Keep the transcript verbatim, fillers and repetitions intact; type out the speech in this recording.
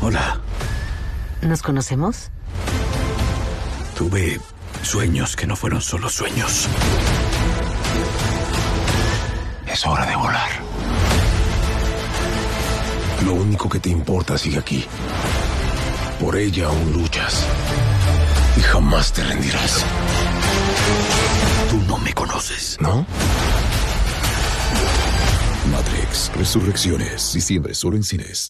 Hola. ¿Nos conocemos? Tuve sueños que no fueron solo sueños. Es hora de volar. Lo único que te importa sigue aquí. Por ella aún luchas. Y jamás te rendirás. Tú no me conoces. ¿No? Matrix Resurrecciones. Diciembre solo en cines.